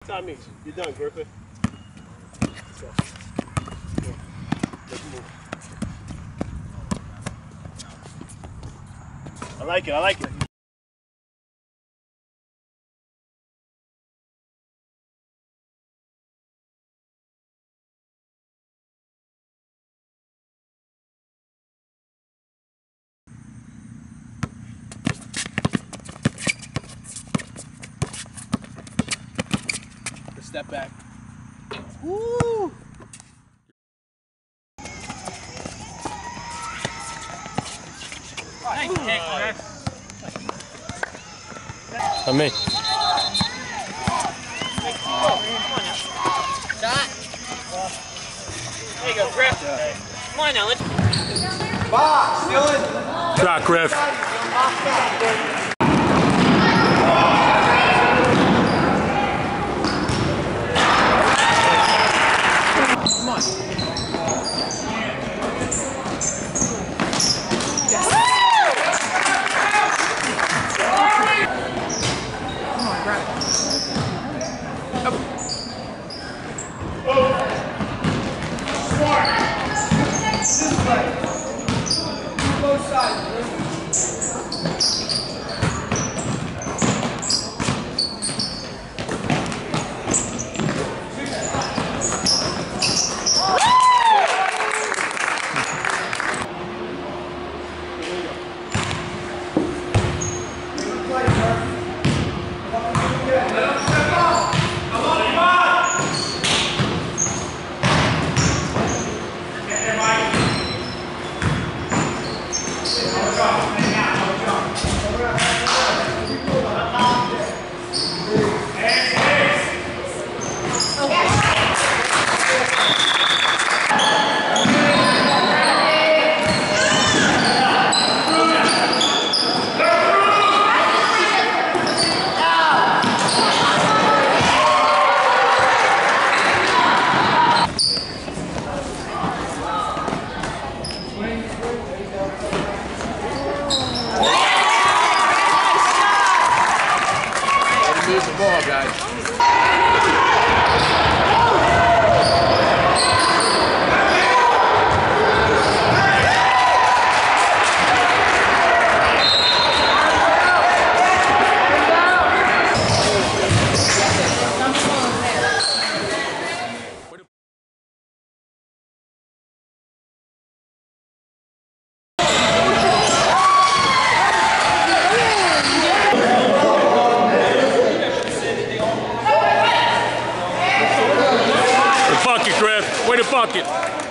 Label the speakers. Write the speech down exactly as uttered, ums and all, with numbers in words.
Speaker 1: time each. You're done, Griffin. Let's go. Yeah. Let's move. I like it, I like it. Step back. Woo! Nice kick, Chris.
Speaker 2: On me.
Speaker 3: Shot. There you go, Griff. Come on now, let's.
Speaker 4: Box, Dylan.
Speaker 2: Shot, Griff.
Speaker 4: Come on. Come on, grab it. Up. This way. Both sides.
Speaker 1: Move the ball, guys.
Speaker 2: Bucket, Griff. Way to bucket.